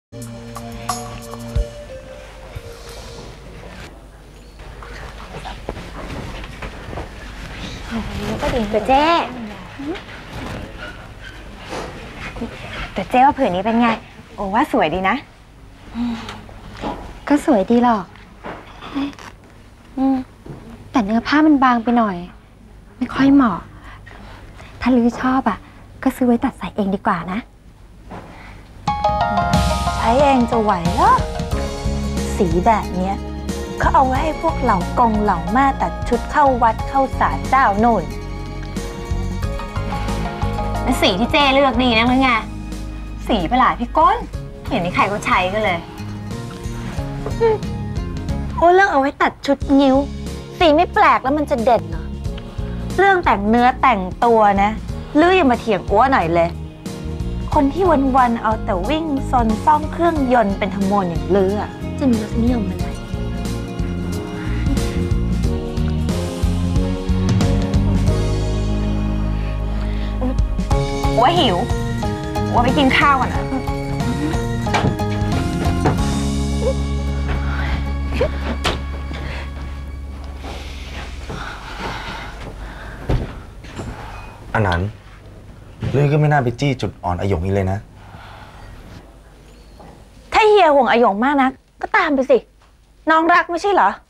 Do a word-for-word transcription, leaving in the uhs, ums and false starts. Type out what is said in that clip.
ก็ดีแต่เจ๊แต่เจ๊ว่าผืนนี้เป็นไงโอ้ว่าสวยดีนะก็สวยดีหรอกแต่เนื้อผ้ามันบางไปหน่อยไม่ค่อยเหมาะถ้าลือชอบอ่ะก็ซื้อไว้ตัดใส่เองดีกว่านะใช้เองจะไหวเหรอสีแบบเนี้ยเขาเอาไว้ให้พวกเหล่ากงเหล่าม่าตัดชุดเข้าวัดเข้าศาลเจ้าโน่นแล้วสีที่เจ้เลือกดีนะมึงไงสีประหลาดพี่ก้นเห็นมีใครก็ใช้กันเลยโอ้เลือกเอาไว้ตัดชุดนิ้วสีไม่แปลกแล้วมันจะเด่นเหรอเรื่องแต่งเนื้อแต่งตัวนะลื้ออย่ามาเถียงอ้วหน่อยเลยคนที่วันๆเอาแต่วิ่งซนซ่อมเครื่องยนต์เป็นธรรมนอย่างลื้อจะมีรสนิยมอะไรว่าหิวว่าไปกินข้าวก่อนนะอันนั้นเรื่องก็ไม่น่าไปจี้จุดอ่อนอหยงอีกเลยนะถ้าเฮียห่วงอหยงมากนะก็ตามไปสิน้องรักไม่ใช่เหรอ